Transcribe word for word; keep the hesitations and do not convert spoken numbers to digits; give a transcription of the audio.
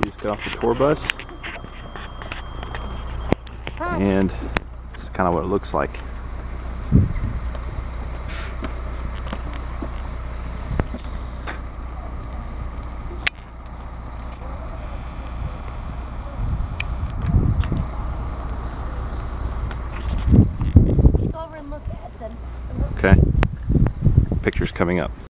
just got off the tour bus, and this is kind of what it looks like. Let's go over and look at them. Okay, pictures coming up.